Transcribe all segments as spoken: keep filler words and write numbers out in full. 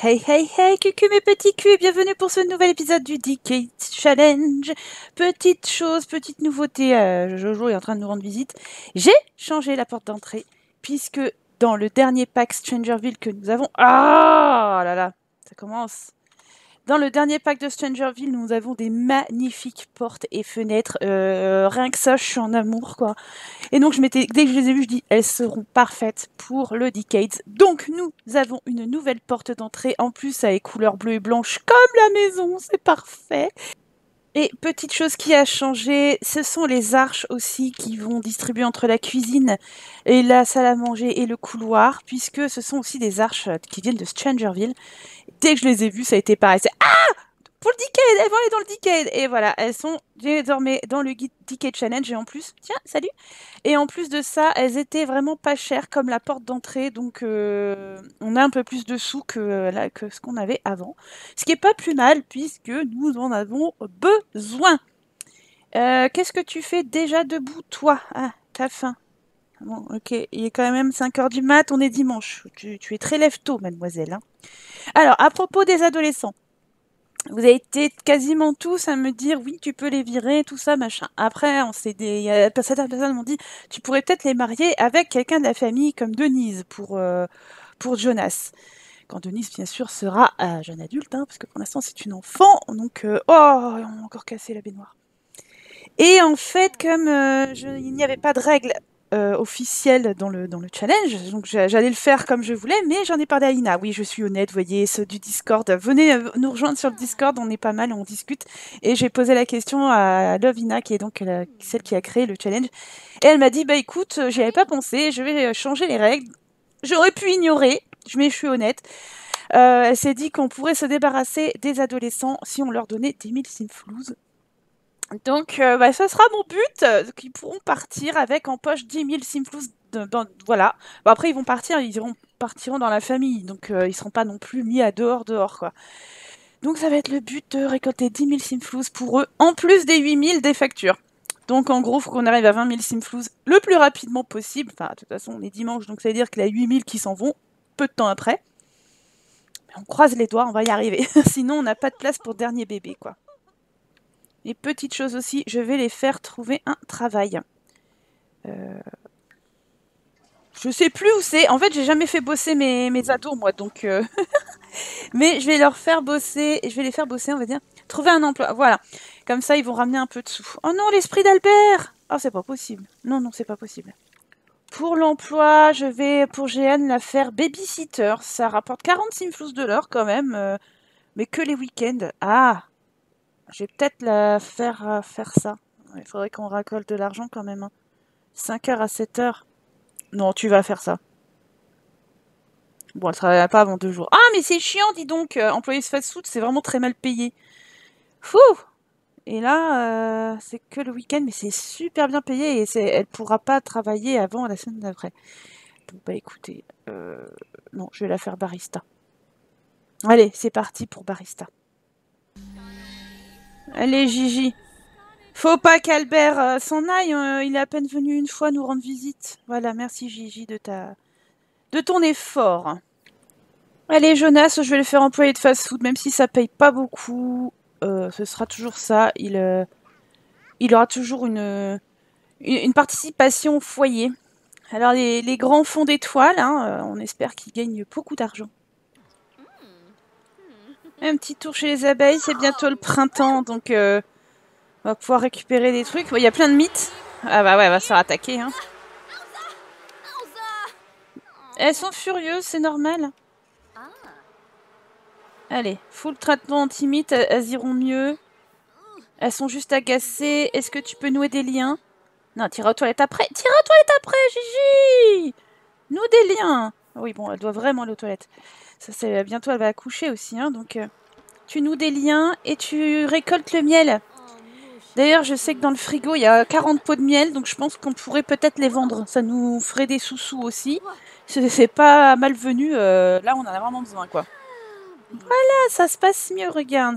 Hey hey hey, cucu mes petits culs, bienvenue pour ce nouvel épisode du Decade Challenge. Petite chose, petite nouveauté, euh, Jojo est en train de nous rendre visite. J'ai changé la porte d'entrée, puisque dans le dernier pack Strangerville que nous avons... Ah là là, ça commence. Dans le dernier pack de Strangerville, nous avons des magnifiques portes et fenêtres. Euh, rien que ça, je suis en amour, quoi. Et donc, je m'étais, dès que je les ai vues, je dis, elles seront parfaites pour le Decades. Donc, nous avons une nouvelle porte d'entrée, en plus avec couleur bleue et blanche, comme la maison, c'est parfait. Et petite chose qui a changé, ce sont les arches aussi qui vont distribuer entre la cuisine et la salle à manger et le couloir, puisque ce sont aussi des arches qui viennent de Strangerville. Dès que je les ai vues, ça a été pareil. C'est ah pour le Decade, elles vont aller dans le Decade. Et voilà, elles sont désormais dans le Decade Challenge. Et en plus, tiens, salut. Et en plus de ça, elles étaient vraiment pas chères comme la porte d'entrée. Donc, euh, on a un peu plus de sous que, là, que ce qu'on avait avant. Ce qui est pas plus mal, puisque nous en avons besoin. Euh, Qu'est-ce que tu fais déjà debout, toi? Ah, t'as faim. Bon, ok, il est quand même cinq heures du mat, on est dimanche. Tu, tu es très lève-tôt, mademoiselle. Hein. Alors, à propos des adolescents. Vous avez été quasiment tous à me dire oui, tu peux les virer, tout ça, machin. Après, on s'est des... certaines personnes m'ont dit tu pourrais peut-être les marier avec quelqu'un de la famille comme Denise pour, euh, pour Jonas. Quand Denise, bien sûr, sera un jeune adulte, hein, parce que pour l'instant, c'est une enfant. Donc, euh, oh, on a encore cassé la baignoire. Et en fait, comme euh, je, il n'y avait pas de règles euh, officielles dans le, dans le challenge, donc j'allais le faire comme je voulais, mais j'en ai parlé à Ina. Oui, je suis honnête, vous voyez, ceux du Discord. Venez euh, nous rejoindre sur le Discord, on est pas mal, on discute. Et j'ai posé la question à Love Ina, qui est donc la, celle qui a créé le challenge. Et elle m'a dit, bah écoute, j'y avais pas pensé, je vais changer les règles. J'aurais pu ignorer, mais je suis honnête. Euh, elle s'est dit qu'on pourrait se débarrasser des adolescents si on leur donnait dix mille simflouz. Donc, euh, bah, ça sera mon but, euh, qu'ils pourront partir avec en poche dix mille simflouz. Voilà. Bon, après, ils vont partir, ils iront, partiront dans la famille, donc euh, ils seront pas non plus mis à dehors, dehors, quoi. Donc, ça va être le but de récolter dix mille simflouz pour eux, en plus des huit mille des factures. Donc, en gros, il faut qu'on arrive à vingt mille simflouz le plus rapidement possible. Enfin, de toute façon, on est dimanche, donc ça veut dire qu'il y a huit mille qui s'en vont, peu de temps après. Mais on croise les doigts, on va y arriver. Sinon, on n'a pas de place pour dernier bébé, quoi. Les petites choses aussi, je vais les faire trouver un travail. Euh... Je sais plus où c'est. En fait, j'ai jamais fait bosser mes, mes ados, moi, donc... Euh... Mais je vais leur faire bosser... Je vais les faire bosser, on va dire. Trouver un emploi, voilà. Comme ça, ils vont ramener un peu de sous. Oh non, l'esprit d'Albert! Oh, c'est pas possible. Non, non, c'est pas possible. Pour l'emploi, je vais, pour Jeanne, la faire babysitter. Ça rapporte quarante simflouz de l'heure, quand même. Euh... Mais que les week-ends. Ah! Je vais peut-être la faire euh, faire ça. Il faudrait qu'on racolte de l'argent quand même. Hein. cinq heures à sept heures. Non, tu vas faire ça. Bon, elle ne travaillera pas avant deux jours. Ah, mais c'est chiant, dis donc. Euh, employé fast-food, c'est vraiment très mal payé. Fou. Et là, euh, c'est que le week-end, mais c'est super bien payé et elle ne pourra pas travailler avant la semaine d'après. Bon, bah écoutez, euh, non, je vais la faire barista. Allez, c'est parti pour barista. Allez, Gigi. Faut pas qu'Albert euh, s'en aille, euh, il est à peine venu une fois nous rendre visite. Voilà, merci Gigi de ta de ton effort. Allez Jonas, je vais le faire employer de fast-food, même si ça paye pas beaucoup. Euh, ce sera toujours ça. Il, euh, il aura toujours une, une, une participation au foyer. Alors les, les grands fonds d'étoiles, hein, euh, on espère qu'ils gagnent beaucoup d'argent. Un petit tour chez les abeilles, c'est bientôt le printemps, donc... Euh, on va pouvoir récupérer des trucs. Il y a plein de mythes. Ah bah ouais, elle va se faire attaquer. Hein. Elles sont furieuses, c'est normal. Allez, full traitement anti-mythe, elles iront mieux. Elles sont juste agacées. Est-ce que tu peux nouer des liens? Non, tire aux toilettes après. Tire aux toilettes après, Gigi! Noue des liens. Oui, bon, elle doit vraiment aller aux toilettes. Ça, c'est bientôt, elle va accoucher aussi. Hein, donc, euh, tu noues des liens et tu récoltes le miel. D'ailleurs, je sais que dans le frigo, il y a quarante pots de miel, donc je pense qu'on pourrait peut-être les vendre. Ça nous ferait des sous-sous aussi. C'est pas malvenu, euh, là on en a vraiment besoin, quoi. Voilà, ça se passe mieux, regarde.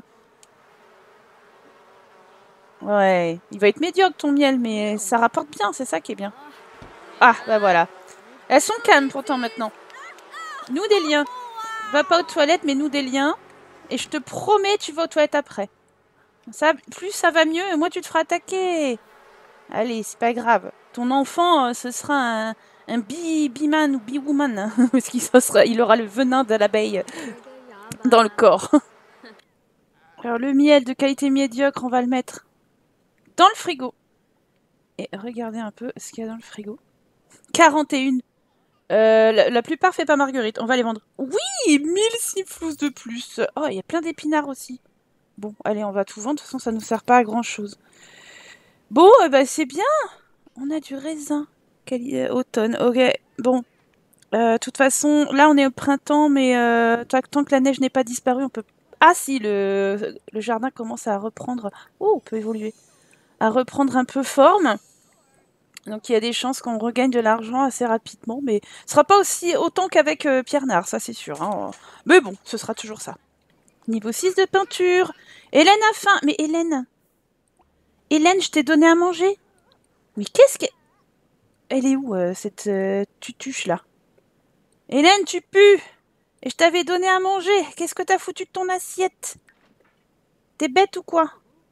Ouais, il va être médiocre ton miel, mais ça rapporte bien, c'est ça qui est bien. Ah, bah voilà. Elles sont calmes pourtant maintenant. Nous des liens. Va pas aux toilettes, mais nous des liens. Et je te promets, tu vas aux toilettes après. Ça, plus ça va mieux, et moins tu te feras attaquer. Allez, c'est pas grave. Ton enfant, euh, ce sera un, un bi, bi-man ou bi-woman. Hein, parce qu'il sera, il aura le venin de l'abeille dans le corps. Alors le miel de qualité médiocre, on va le mettre dans le frigo. Et regardez un peu ce qu'il y a dans le frigo. quarante et un. Euh, la, la plupart fait pas Marguerite. On va les vendre. Oui, mille sifflous de plus. Oh, il y a plein d'épinards aussi. Bon, allez, on va tout vendre. De toute façon, ça nous sert pas à grand chose. Bon, eh ben, c'est bien. On a du raisin. Quali euh, automne. Ok, bon. De euh, toute façon, là, on est au printemps, mais euh, tant que la neige n'est pas disparue, on peut... Ah si, le, le jardin commence à reprendre... Oh, on peut évoluer. À reprendre un peu forme. Donc il y a des chances qu'on regagne de l'argent assez rapidement, mais ce sera pas aussi autant qu'avec euh, Pierre Nard, ça c'est sûr. Hein. Mais bon, ce sera toujours ça. Niveau six de peinture. Hélène a faim. Mais Hélène... Hélène, je t'ai donné à manger. Mais qu'est-ce que... Elle est où, euh, cette euh, tutuche là? Hélène, tu pues. Et je t'avais donné à manger. Qu'est-ce que t'as foutu de ton assiette? T'es bête ou quoi?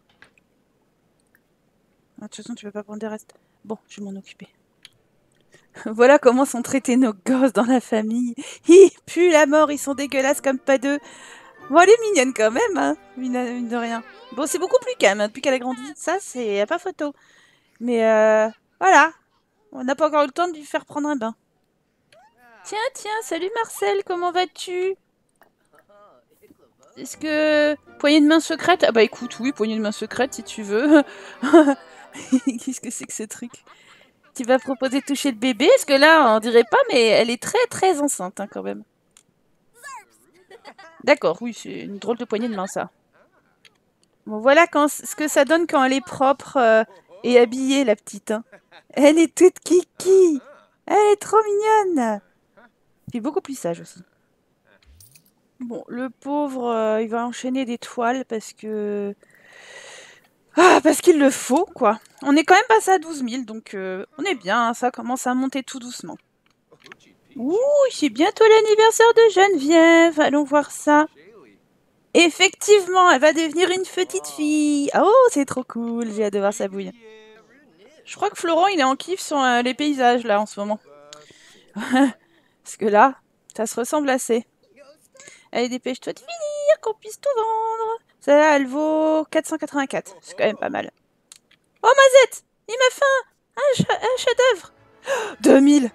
Ah, de toute façon, tu vas pas prendre des restes. Bon, je vais m'en occuper. Voilà comment sont traités nos gosses dans la famille. Ils puent la mort, ils sont dégueulasses comme pas deux. Bon, elle est mignonne quand même, hein, mine, mine de rien. Bon, c'est beaucoup plus calme hein, depuis qu'elle a grandi. Ça, c'est pas photo. Mais euh, voilà, on n'a pas encore eu le temps de lui faire prendre un bain. Tiens, tiens, salut Marcel, comment vas-tu? Est-ce que... Poignée de main secrète? Ah bah écoute, oui, poignée de main secrète si tu veux. Qu'est-ce que c'est que ce truc? Tu vas proposer de toucher le bébé? Parce que là, on dirait pas, mais elle est très très enceinte hein, quand même. D'accord, oui, c'est une drôle de poignée de main ça. Bon, voilà quand, ce que ça donne quand elle est propre euh, et habillée, la petite. Hein. Elle est toute kiki. Elle est trop mignonne. Elle est beaucoup plus sage aussi. Bon, le pauvre, euh, il va enchaîner des toiles parce que... Ah, parce qu'il le faut, quoi. On est quand même passé à douze mille, donc euh, on est bien, hein, ça commence à monter tout doucement. Ouh, c'est bientôt l'anniversaire de Geneviève, allons voir ça. Effectivement, elle va devenir une petite fille. Oh, c'est trop cool, j'ai hâte de voir sa bouille. Je crois que Florent, il est en kiff sur euh, les paysages, là, en ce moment. Parce que là, ça se ressemble assez. Allez, dépêche-toi de finir, qu'on puisse tout vendre. Celle-là, elle vaut quatre cent quatre-vingt-quatre. C'est quand même pas mal. Oh, Mazette, il m'a fait un, un chef-d'œuvre. deux mille.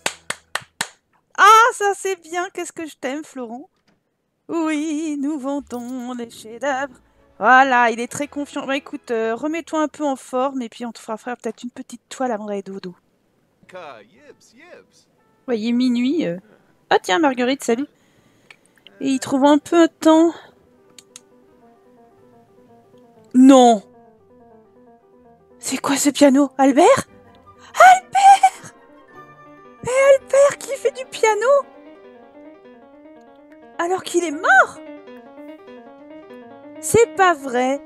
Ah, ça c'est bien. Qu'est-ce que je t'aime, Florent. Oui, nous vendons les chefs-d'œuvre. Voilà, il est très confiant. Bah écoute, euh, remets-toi un peu en forme et puis on te fera faire peut-être une petite toile avant d'aller dodo. Ouais, il est minuit. Euh... Ah tiens, Marguerite, salut. Et il trouve un peu de temps. Non. C'est quoi ce piano? Albert? Albert! Mais Albert qui fait du piano? Alors qu'il est mort? C'est pas vrai.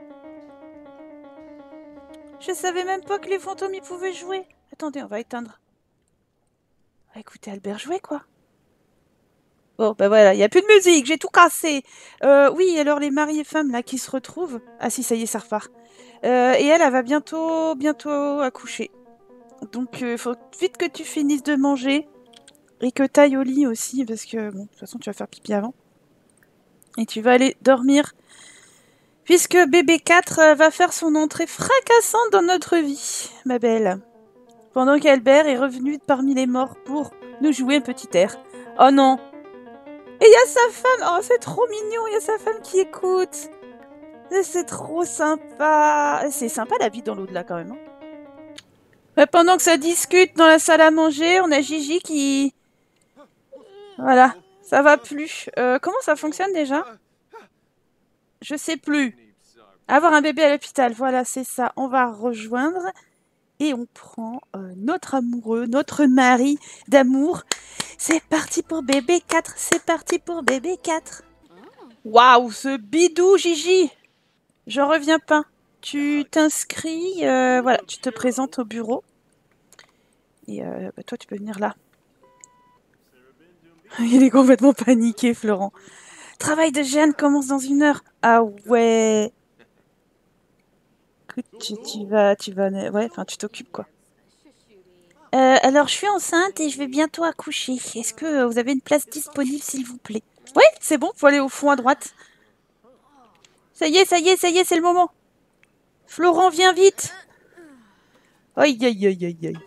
Je savais même pas que les fantômes y pouvaient jouer. Attendez, on va éteindre. On va écouter Albert jouer, quoi. Bon, bah voilà, il n'y a plus de musique, j'ai tout cassé. Euh, oui, alors les maris et femmes, là, qui se retrouvent... Ah si, ça y est, ça repart. Euh, et elle, elle va bientôt, bientôt accoucher. Donc, il euh, faut vite que tu finisses de manger. Et que t'ailles au lit aussi, parce que, bon, de toute façon, tu vas faire pipi avant. Et tu vas aller dormir. Puisque bébé quatre euh, va faire son entrée fracassante dans notre vie, ma belle. Pendant qu'Albert est revenu parmi les morts pour nous jouer un petit air. Oh non! Et il y a sa femme! Oh, c'est trop mignon! Il y a sa femme qui écoute! C'est trop sympa! C'est sympa la vie dans l'au-delà quand même. Hein. Pendant que ça discute dans la salle à manger, on a Gigi qui... Voilà, ça va plus. Euh, comment ça fonctionne déjà? Je sais plus. Avoir un bébé à l'hôpital, voilà, c'est ça. On va rejoindre et on prend euh, notre amoureux, notre mari d'amour. C'est parti pour bébé quatre, c'est parti pour bébé quatre. Waouh, ce bidou, Gigi! Je reviens pas. Tu t'inscris, euh, voilà, tu te présentes au bureau. Et euh, bah, toi, tu peux venir là. Il est complètement paniqué, Florent. Travail de Jeanne commence dans une heure. Ah ouais. Écoute, tu, tu vas, tu vas, ouais, enfin, tu t'occupes quoi. Euh, alors, je suis enceinte et je vais bientôt accoucher. Est-ce que vous avez une place disponible, s'il vous plaît? Oui, c'est bon, faut aller au fond à droite. Ça y est, ça y est, ça y est, c'est le moment. Florent, viens vite. Aïe, aïe, aïe, aïe, aïe.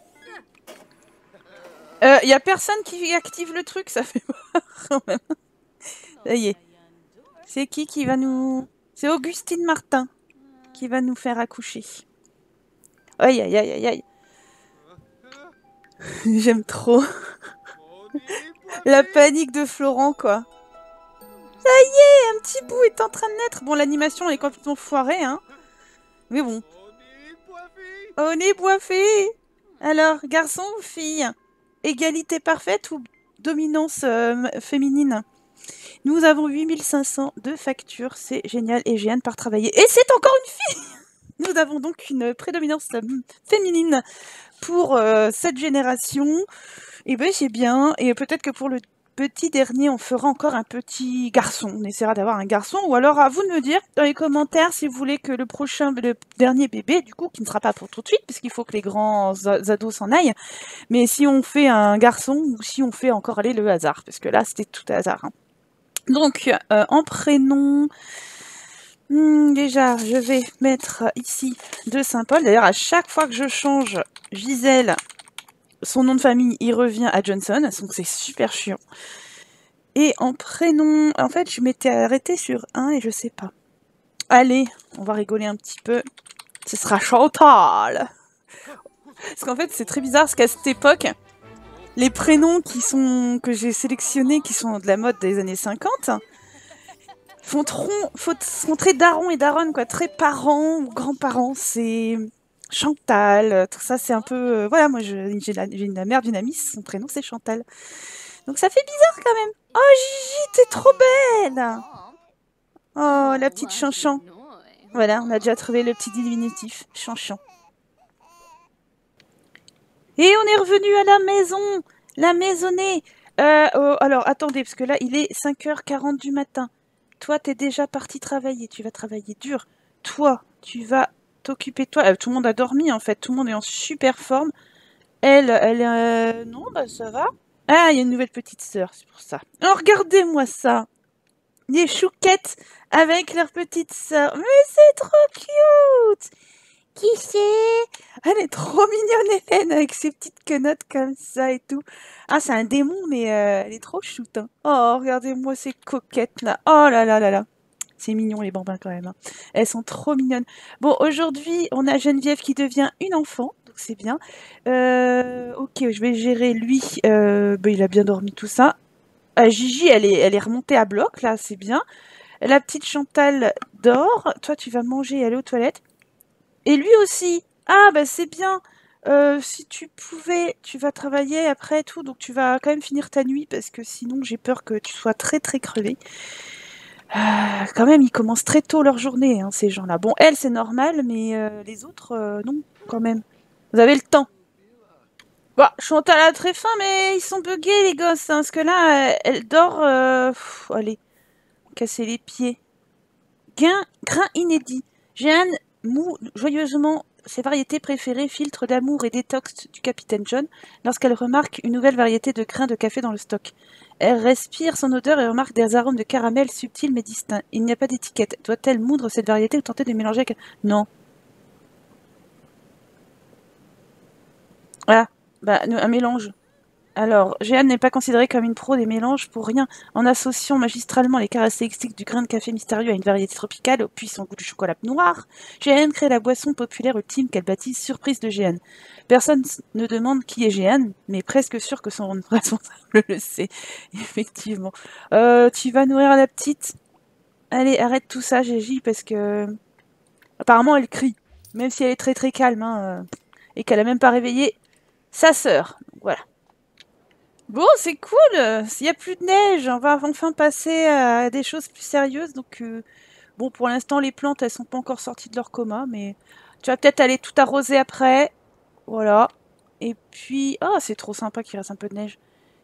Euh, y a personne qui active le truc, ça fait peur quand même. Ça y est. C'est qui qui va nous... C'est Augustine Martin qui va nous faire accoucher. Aïe, aïe, aïe, aïe, aïe. J'aime trop. La panique de Florent, quoi. Ça y est, un petit bout est en train de naître. Bon, l'animation est complètement foirée, hein. Mais bon. On est boiffé. Alors, garçon ou fille? Égalité parfaite ou dominance euh, féminine? Nous avons huit mille cinq cents de factures. C'est génial. Et Jeanne part travailler. Et c'est encore une fille. Nous avons donc une prédominance euh, féminine pour euh, cette génération. Et ben c'est bien. Et peut-être que pour le petit dernier, on fera encore un petit garçon. On essaiera d'avoir un garçon. Ou alors à vous de me dire dans les commentaires si vous voulez que le prochain, le dernier bébé, du coup, qui ne sera pas pour tout de suite, puisqu'il faut que les grands ados s'en aillent. Mais si on fait un garçon ou si on fait encore aller le hasard. Parce que là, c'était tout hasard. Hein. Donc, euh, en prénom... Hmm, déjà, je vais mettre ici de Saint-Paul. D'ailleurs, à chaque fois que je change Gisèle, son nom de famille, il revient à Johnson. Donc, c'est super chiant. Et en prénom, en fait, je m'étais arrêtée sur un et je sais pas. Allez, on va rigoler un petit peu. Ce sera Chantal. Parce qu'en fait, c'est très bizarre parce qu'à cette époque, les prénoms qui sont que j'ai sélectionnés, qui sont de la mode des années cinquante, font, trop, font très daron et daronne, quoi, très parents ou grands-parents. C'est Chantal, tout ça, c'est un peu... Euh, voilà, moi, j'ai la, la mère d'une amie, son prénom, c'est Chantal. Donc ça fait bizarre, quand même. Oh, Gigi, t'es trop belle. Oh, la petite Chanchan. Voilà, on a déjà trouvé le petit diminutif, Chanchan. Et on est revenu à la maison, la maisonnée. Euh, oh, alors, attendez, parce que là, il est cinq heures quarante du matin. Toi, t'es déjà parti travailler, tu vas travailler dur. Toi, tu vas t'occuper de toi. Euh, tout le monde a dormi, en fait. Tout le monde est en super forme. Elle, elle... Euh... Non, bah ça va. Ah, il y a une nouvelle petite sœur, c'est pour ça. Oh, regardez-moi ça. Les chouquettes avec leur petite sœur. Mais c'est trop cute. Qui c'est? Elle est trop mignonne, Hélène, avec ses petites quenottes comme ça et tout. Ah, c'est un démon, mais euh, elle est trop choute. Hein. Oh, regardez-moi ces coquettes là. Oh là là là là. C'est mignon les bambins quand même. Hein. Elles sont trop mignonnes. Bon, aujourd'hui, on a Geneviève qui devient une enfant, donc c'est bien. Euh, ok, je vais gérer lui. Euh, bah, il a bien dormi tout ça. Ah, Gigi, elle est, elle est remontée à bloc, là, c'est bien. La petite Chantal dort. Toi, tu vas manger et aller aux toilettes. Et lui aussi. Ah, bah c'est bien. Euh, si tu pouvais, tu vas travailler après tout, donc tu vas quand même finir ta nuit, parce que sinon j'ai peur que tu sois très très crevé. Euh, quand même, ils commencent très tôt leur journée, hein, ces gens-là. Bon, elle, c'est normal, mais euh, les autres, euh, non, quand même. Vous avez le temps. Bah, Chantal a très faim, mais ils sont buggés, les gosses, hein, parce que là, euh, elle dort... Euh... Pff, allez, casser les pieds. Gain, grain inédit. Jeanne moue joyeusement ses variétés préférées, filtre d'amour et détox du Capitaine John, lorsqu'elle remarque une nouvelle variété de grains de café dans le stock. Elle respire son odeur et remarque des arômes de caramel subtils mais distincts. Il n'y a pas d'étiquette. Doit-elle moudre cette variété ou tenter de mélanger avec... Non. Ah, bah, un mélange. Alors, Jeanne n'est pas considérée comme une pro des mélanges pour rien. En associant magistralement les caractéristiques du grain de café mystérieux à une variété tropicale au puissant goût du chocolat noir, Jeanne crée la boisson populaire ultime qu'elle baptise Surprise de Jeanne. Personne ne demande qui est Jeanne, mais presque sûr que son responsable le sait. Effectivement. Euh, tu vas nourrir la petite. Allez, arrête tout ça, Gigi, parce que... Apparemment, elle crie. Même si elle est très très calme, hein, euh, et qu'elle a même pas réveillé sa sœur. Voilà. Bon, c'est cool. S'il n'y a plus de neige, on va enfin passer à des choses plus sérieuses. Donc, euh, bon, pour l'instant, les plantes, elles sont pas encore sorties de leur coma, mais tu vas peut-être aller tout arroser après. Voilà. Et puis, oh, c'est trop sympa qu'il reste un peu de neige.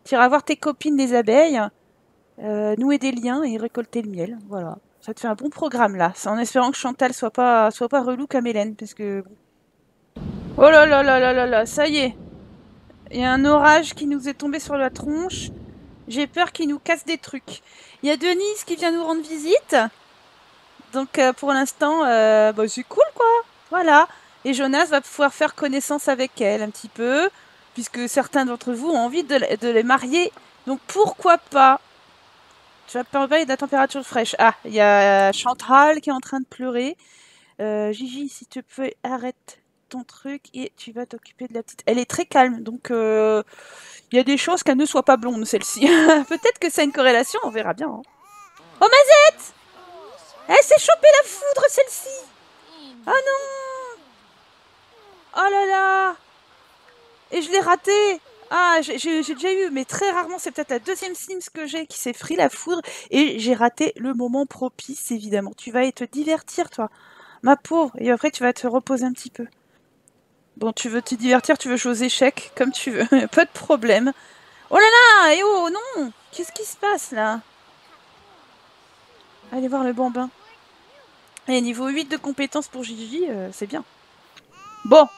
Tu iras voir tes copines des abeilles, euh, nouer des liens et récolter le miel. Voilà. Ça te fait un bon programme là. C'est en espérant que Chantal soit pas, soit pas relou comme Hélène. Parce que. Oh là là là là là là, ça y est. Il y a un orage qui nous est tombé sur la tronche. J'ai peur qu'il nous casse des trucs. Il y a Denise qui vient nous rendre visite. Donc euh, pour l'instant, euh, bah, c'est cool quoi. Voilà. Et Jonas va pouvoir faire connaissance avec elle un petit peu. Puisque certains d'entre vous ont envie de, de les marier. Donc pourquoi pas. Tu vas parler de la température fraîche. Ah, il y a Chantal qui est en train de pleurer. Euh, Gigi, si tu peux, arrête ton truc et tu vas t'occuper de la petite. Elle est très calme, donc euh, il y a des chances qu'elle ne soit pas blonde, celle-ci. Peut-être que c'est une corrélation, on verra bien. Hein. Oh, Mazette! Elle s'est chopée la foudre, celle-ci! Oh non! Oh là là! Et je l'ai ratée! Ah, j'ai déjà eu, mais très rarement, c'est peut-être la deuxième Sims que j'ai qui s'est pris la foudre et j'ai raté le moment propice, évidemment. Tu vas te divertir, toi. Ma pauvre, et après tu vas te reposer un petit peu. Bon, tu veux te divertir, tu veux jouer aux échecs, comme tu veux, pas de problème. Oh là là, et oh non, qu'est-ce qui se passe là? Allez voir le bambin. Et niveau huit de compétences pour Gigi, euh, c'est bien. Bon.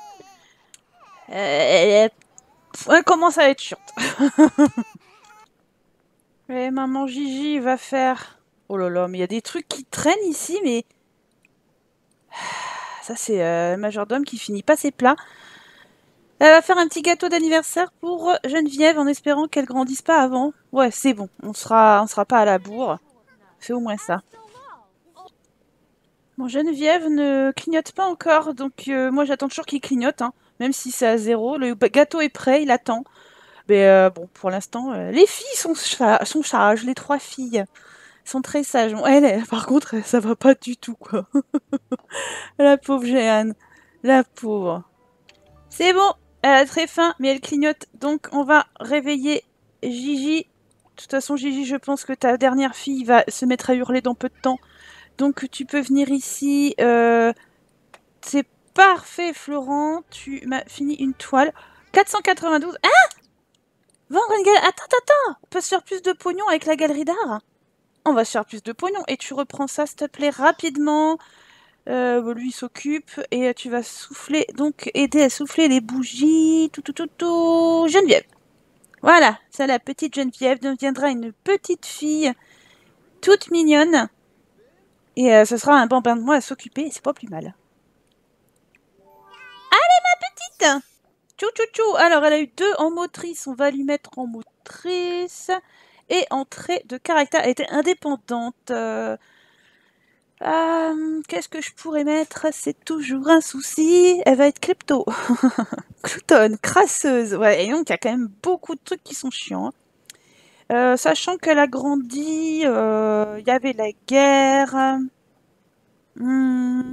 Euh, elle commence à être chiante. Et maman Gigi va faire... Oh là là, mais il y a des trucs qui traînent ici, mais... Ça, c'est euh, le majordome qui finit pas ses plats. Elle va faire un petit gâteau d'anniversaire pour Geneviève en espérant qu'elle grandisse pas avant. Ouais, c'est bon. On sera, on sera pas à la bourre. C'est au moins ça. Bon, Geneviève ne clignote pas encore, donc euh, moi j'attends toujours qu'il clignote, hein, même si c'est à zéro. Le gâteau est prêt, il attend. Mais euh, bon, pour l'instant, euh, les filles sont, sont sages, les trois filles sont très sages. Bon, elle, elle, par contre, ça va pas du tout, quoi. La pauvre Jeanne, la pauvre. C'est bon, elle a très faim, mais elle clignote, donc on va réveiller Gigi. De toute façon, Gigi, je pense que ta dernière fille va se mettre à hurler dans peu de temps. Donc tu peux venir ici. Euh, C'est parfait, Florent. Tu m'as fini une toile. quatre cent quatre-vingt-douze. Ah! Vendre une galerie. Attends, attends. On peut se faire plus de pognon avec la galerie d'art. On va se faire plus de pognon. Et tu reprends ça, s'il te plaît, rapidement. Euh, lui s'occupe. Et tu vas souffler. Donc, aider à souffler les bougies. Tout, tout, tout, tout. Geneviève. Voilà. Ça, la petite Geneviève deviendra une petite fille toute mignonne. Et euh, ce sera un bambin de moi à s'occuper. C'est pas plus mal. Allez, ma petite! Tchou, tchou, tchou. Alors, elle a eu deux en motrice. On va lui mettre en motrice. Et en trait de caractère. Elle était indépendante. Euh... Euh, Qu'est-ce que je pourrais mettre? C'est toujours un souci. Elle va être klepto. Gloutonne, crasseuse. Ouais, et donc, il y a quand même beaucoup de trucs qui sont chiants. Hein. Euh, sachant qu'elle a grandi, il euh, y avait la guerre. Hmm,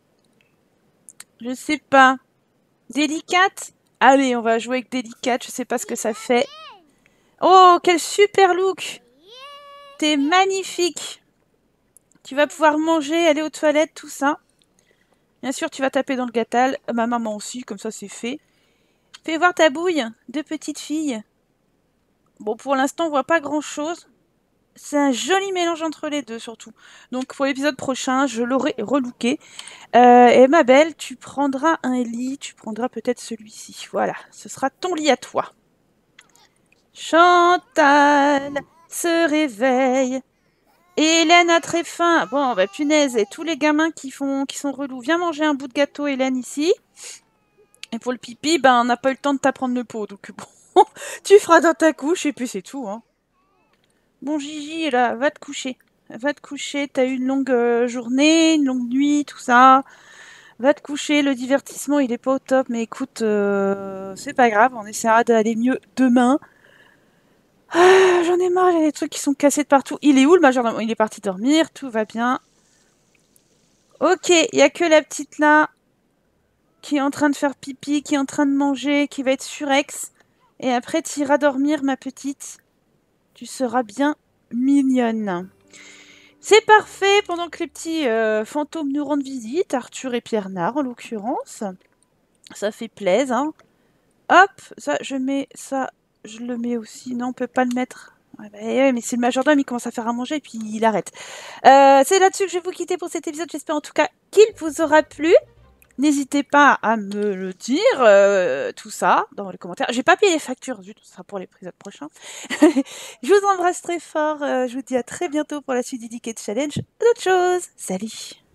je sais pas. Délicate? Allez, on va jouer avec délicate. Je sais pas ce que ça fait. Oh, quel super look! T'es magnifique! Tu vas pouvoir manger, aller aux toilettes, tout ça. Bien sûr, tu vas taper dans le gâtal. Ma maman aussi, comme ça c'est fait. Fais voir ta bouille de petite fille. Bon, pour l'instant, on voit pas grand-chose. C'est un joli mélange entre les deux, surtout. Donc, pour l'épisode prochain, je l'aurai relooké. Euh, et ma belle, tu prendras un lit. Tu prendras peut-être celui-ci. Voilà, ce sera ton lit à toi. Chantal se réveille. Et Hélène a très faim. Bon, bah punaise, et tous les gamins qui, font, qui sont relous, viens manger un bout de gâteau, Hélène, ici. Et pour le pipi, ben, on n'a pas eu le temps de t'apprendre le pot. Donc bon, tu feras dans ta couche et puis c'est tout. Hein. Bon, Gigi, là, va te coucher. Va te coucher, t'as eu une longue euh, journée, une longue nuit, tout ça. Va te coucher, le divertissement, il est pas au top. Mais écoute, euh, c'est pas grave, on essaiera d'aller mieux demain. Ah, j'en ai marre, il y a des trucs qui sont cassés de partout. Il est où le majordome? Il est parti dormir, tout va bien. Ok, il n'y a que la petite là qui est en train de faire pipi, qui est en train de manger, qui va être surex. Et après, tu iras dormir, ma petite. Tu seras bien mignonne. C'est parfait pendant que les petits euh, fantômes nous rendent visite. Arthur et Pierre Nard, en l'occurrence. Ça fait plaisir. Hein. Hop, ça, je mets ça je le mets aussi. Non, on peut pas le mettre. Ouais, bah, ouais, mais c'est le majordome, il commence à faire à manger et puis il arrête. Euh, c'est là-dessus que je vais vous quitter pour cet épisode. J'espère en tout cas qu'il vous aura plu. N'hésitez pas à me le dire, euh, tout ça, dans les commentaires. J'ai pas payé les factures, zut, ce sera pour l'épisode prochain. Je vous embrasse très fort. euh, je vous dis à très bientôt pour la suite du Decade Challenge. D'autres choses. Salut!